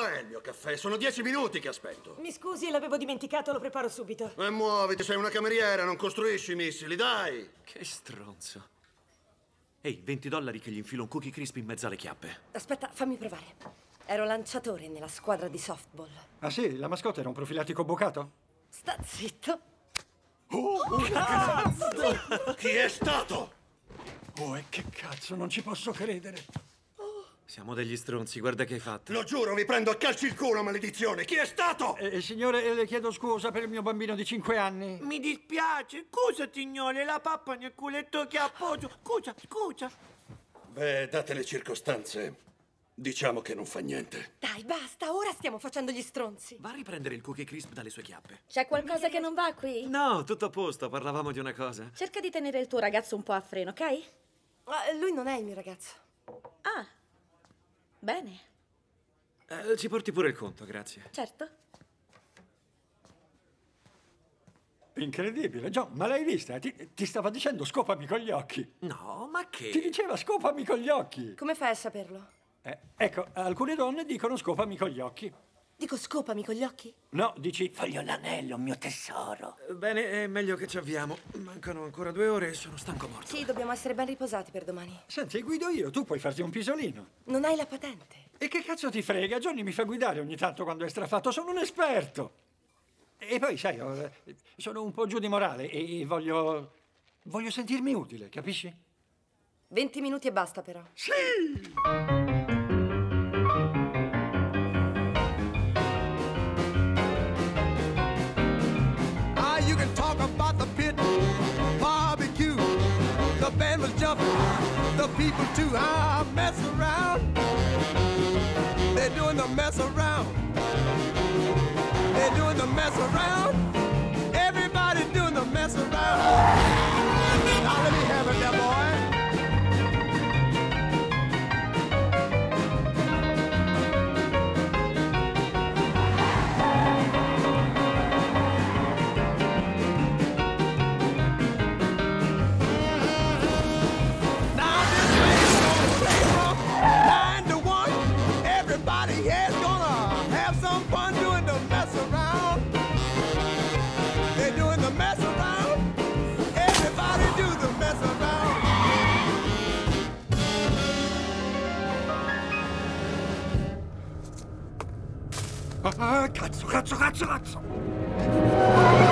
È il mio caffè, sono 10 minuti che aspetto. Mi scusi, l'avevo dimenticato, lo preparo subito. E muoviti, sei una cameriera, non costruisci missili, dai! Che stronzo. Ehi, $20 che gli infilo un Cookie Crisp in mezzo alle chiappe. Aspetta, fammi provare. Ero lanciatore nella squadra di softball. Ah sì? La mascotte era un profilatico bucato? Sta zitto. Cazzo! Chi è stato? Oh, e che cazzo, non ci posso credere. Siamo degli stronzi, guarda che hai fatto. Lo giuro, vi prendo a calci il culo, maledizione! Chi è stato? Signore, le chiedo scusa per il mio bambino di 5 anni. Mi dispiace, scusa signore, la pappa nel culetto che appoggio. Scusa. Beh, date le circostanze, diciamo che non fa niente. Dai, basta, ora stiamo facendo gli stronzi. Va a riprendere il Cookie Crisp dalle sue chiappe. C'è qualcosa che non va qui? No, tutto a posto, parlavamo di una cosa. Cerca di tenere il tuo ragazzo un po' a freno, ok? Lui non è il mio ragazzo. Ah, bene. Ci porti pure il conto, grazie. Certo. Incredibile, John, ma l'hai vista? Ti stava dicendo scopami con gli occhi. No, ma che? Ti diceva scopami con gli occhi. Come fai a saperlo? Ecco, alcune donne dicono scopami con gli occhi. Dico scopami con gli occhi? No, dici voglio l'anello, mio tesoro. Bene, è meglio che ci avviamo. Mancano ancora 2 ore e sono stanco morto. Sì, dobbiamo essere ben riposati per domani. Senti, guido io, tu puoi farti un pisolino. Non hai la patente. E che cazzo ti frega? Johnny mi fa guidare ogni tanto quando è strafatto, sono un esperto. E poi, sai, sono un po' giù di morale e voglio sentirmi utile, capisci? 20 minuti e basta, però. Sì! You can talk about the pit, barbecue, the band was jumping, the people too. I mess around, they're doing the mess around, they're doing the mess around, everybody's doing the mess around. Now let me have it there, boy. Cazzo!